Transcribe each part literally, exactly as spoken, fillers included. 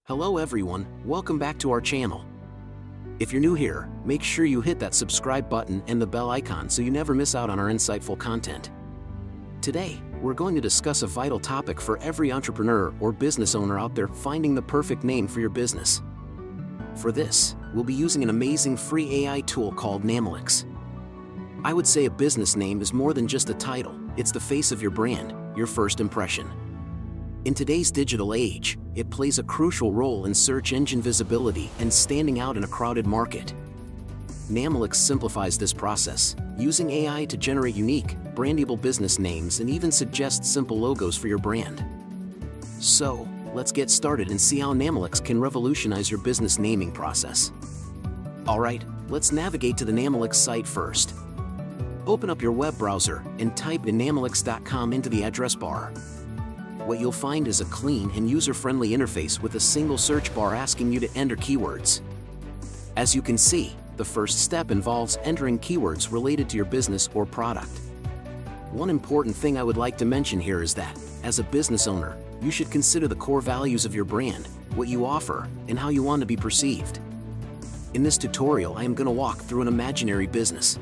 Hello everyone, welcome back to our channel. If you're new here, make sure you hit that subscribe button and the bell icon so you never miss out on our insightful content. Today, we're going to discuss a vital topic for every entrepreneur or business owner out there: finding the perfect name for your business. For this, we'll be using an amazing free A I tool called Namelix. I would say a business name is more than just a title, it's the face of your brand, your first impression. In today's digital age, it plays a crucial role in search engine visibility and standing out in a crowded market. Namelix simplifies this process, using A I to generate unique, brandable business names and even suggests simple logos for your brand. So, let's get started and see how Namelix can revolutionize your business naming process. Alright, let's navigate to the Namelix site first. Open up your web browser and type in namelix dot com into the address bar. What you'll find is a clean and user-friendly interface with a single search bar asking you to enter keywords. As you can see, the first step involves entering keywords related to your business or product. One important thing I would like to mention here is that, as a business owner, you should consider the core values of your brand, what you offer, and how you want to be perceived. In this tutorial, I am going to walk through an imaginary business.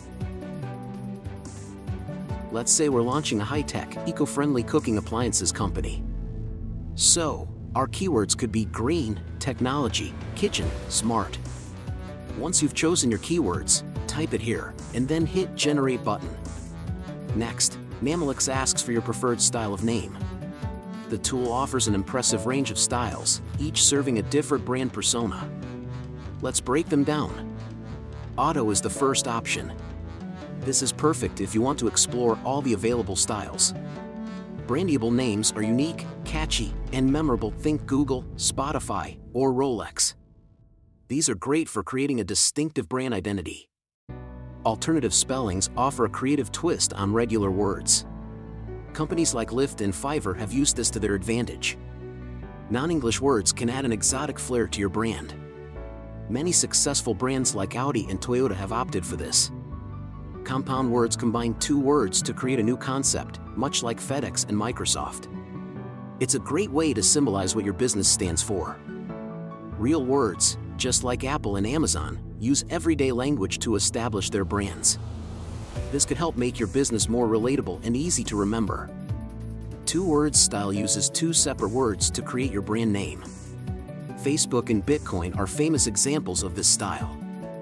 Let's say we're launching a high-tech, eco-friendly cooking appliances company. So, our keywords could be green, technology, kitchen, smart. Once you've chosen your keywords, type it here, and then hit Generate button. Next, Namelix asks for your preferred style of name. The tool offers an impressive range of styles, each serving a different brand persona. Let's break them down. Auto is the first option. This is perfect if you want to explore all the available styles. Brandable names are unique, catchy, and memorable. Think Google, Spotify, or Rolex. These are great for creating a distinctive brand identity. Alternative spellings offer a creative twist on regular words. Companies like Lyft and Fiverr have used this to their advantage. Non-English words can add an exotic flair to your brand. Many successful brands like Audi and Toyota have opted for this. Compound words combine two words to create a new concept, much like FedEx and Microsoft. It's a great way to symbolize what your business stands for. Real words, just like Apple and Amazon, use everyday language to establish their brands. This could help make your business more relatable and easy to remember. Two-word style uses two separate words to create your brand name. Facebook and Bitcoin are famous examples of this style.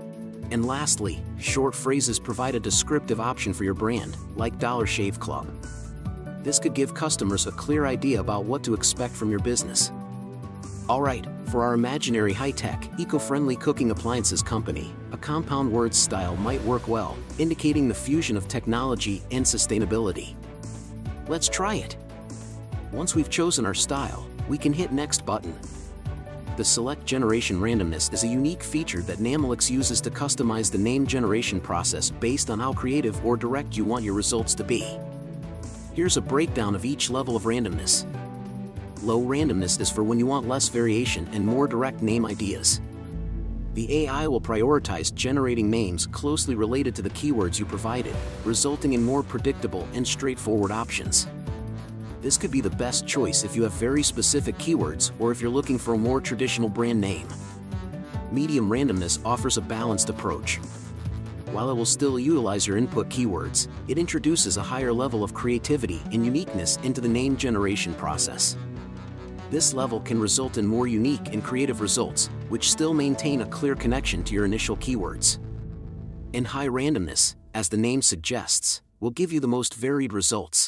And lastly, short phrases provide a descriptive option for your brand, like Dollar Shave Club. This could give customers a clear idea about what to expect from your business. Alright, for our imaginary high-tech, eco-friendly cooking appliances company, a compound word style might work well, indicating the fusion of technology and sustainability. Let's try it. Once we've chosen our style, we can hit Next button. The Select Generation Randomness is a unique feature that Namelix uses to customize the name generation process based on how creative or direct you want your results to be. Here's a breakdown of each level of randomness. Low randomness is for when you want less variation and more direct name ideas. The A I will prioritize generating names closely related to the keywords you provided, resulting in more predictable and straightforward options. This could be the best choice if you have very specific keywords or if you're looking for a more traditional brand name. Medium randomness offers a balanced approach. While it will still utilize your input keywords, it introduces a higher level of creativity and uniqueness into the name generation process. This level can result in more unique and creative results, which still maintain a clear connection to your initial keywords. And high randomness, as the name suggests, will give you the most varied results.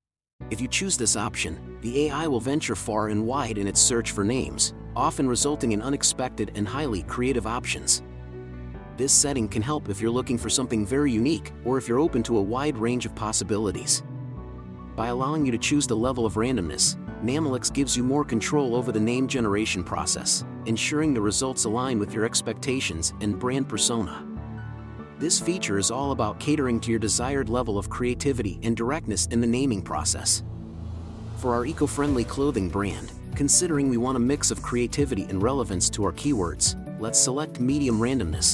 If you choose this option, the A I will venture far and wide in its search for names, often resulting in unexpected and highly creative options. This setting can help if you're looking for something very unique or if you're open to a wide range of possibilities. By allowing you to choose the level of randomness, Namelix gives you more control over the name generation process, ensuring the results align with your expectations and brand persona. This feature is all about catering to your desired level of creativity and directness in the naming process. For our eco-friendly clothing brand, considering we want a mix of creativity and relevance to our keywords, let's select Medium Randomness.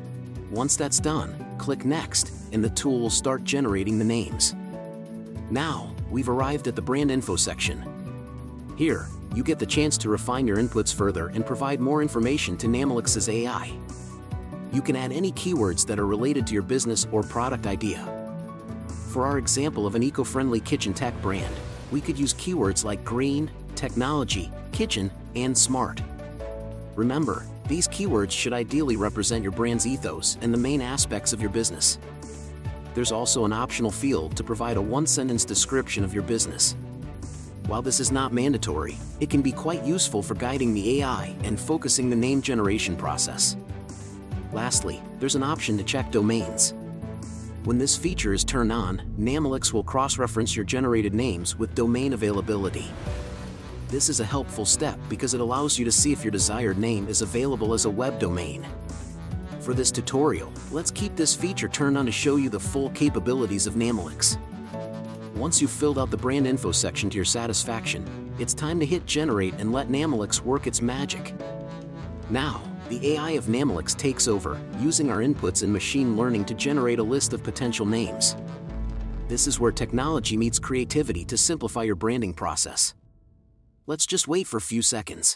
Once that's done, click Next, and the tool will start generating the names. Now, we've arrived at the brand info section. Here, you get the chance to refine your inputs further and provide more information to Namelix's A I. You can add any keywords that are related to your business or product idea. For our example of an eco-friendly kitchen tech brand, we could use keywords like green, technology, kitchen, and smart. Remember, these keywords should ideally represent your brand's ethos and the main aspects of your business. There's also an optional field to provide a one-sentence description of your business. While this is not mandatory, it can be quite useful for guiding the A I and focusing the name generation process. Lastly, there's an option to check domains. When this feature is turned on, Namelix will cross-reference your generated names with domain availability. This is a helpful step because it allows you to see if your desired name is available as a web domain. For this tutorial, let's keep this feature turned on to show you the full capabilities of Namelix. Once you've filled out the brand info section to your satisfaction, it's time to hit generate and let Namelix work its magic. Now, the A I of Namelix takes over, using our inputs in machine learning to generate a list of potential names. This is where technology meets creativity to simplify your branding process. Let's just wait for a few seconds.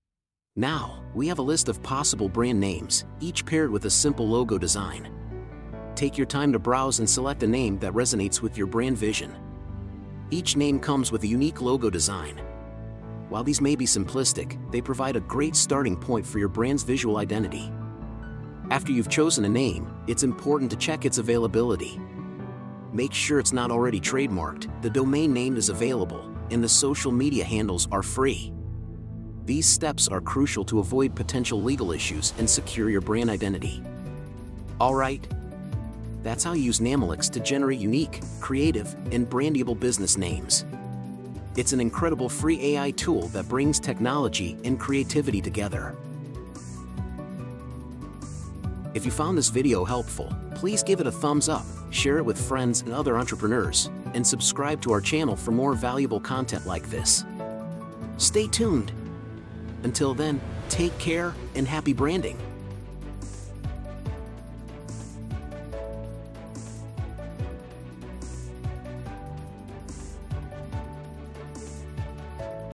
Now, we have a list of possible brand names, each paired with a simple logo design. Take your time to browse and select a name that resonates with your brand vision. Each name comes with a unique logo design. While these may be simplistic, they provide a great starting point for your brand's visual identity. After you've chosen a name, it's important to check its availability. Make sure it's not already trademarked, the domain name is available, and the social media handles are free. These steps are crucial to avoid potential legal issues and secure your brand identity. Alright, that's how you use Namelix to generate unique, creative, and brandable business names. It's an incredible free A I tool that brings technology and creativity together. If you found this video helpful, please give it a thumbs up, share it with friends and other entrepreneurs, and subscribe to our channel for more valuable content like this. Stay tuned. Until then, take care and happy branding.